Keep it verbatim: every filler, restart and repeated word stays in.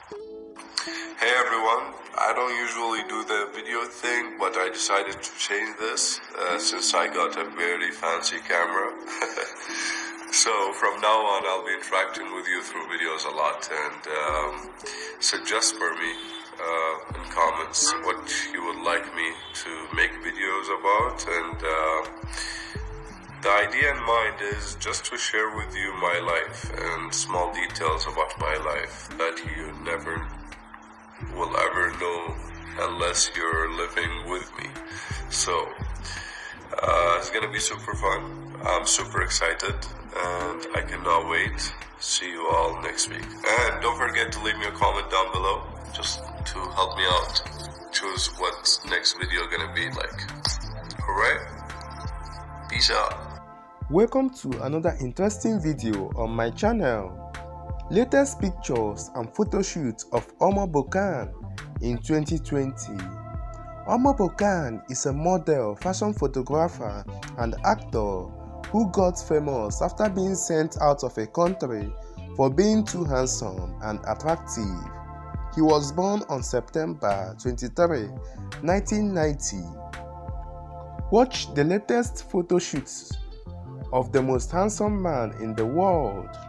Hey everyone, I don't usually do the video thing, but I decided to change this uh, since I got a very fancy camera. So from now on I'll be interacting with you through videos a lot, and um, suggest for me uh, in comments what you would like me to make videos about. And uh, the idea in mind is just to share with you my life and small details about my life that you never will ever know unless you're living with me. So uh, it's gonna be super fun. I'm super excited and I cannot wait. See you all next week. And don't forget to leave me a comment down below just to help me out choose what next video gonna be like. Alright? Peace out. Welcome to another interesting video on my channel. Latest pictures and photo shoots of Omar Bokan in twenty twenty. Omar Bokan is a model, fashion photographer, and actor who got famous after being sent out of a country for being too handsome and attractive. He was born on September twenty-third, nineteen ninety. Watch the latest photo shoots of the most handsome man in the world.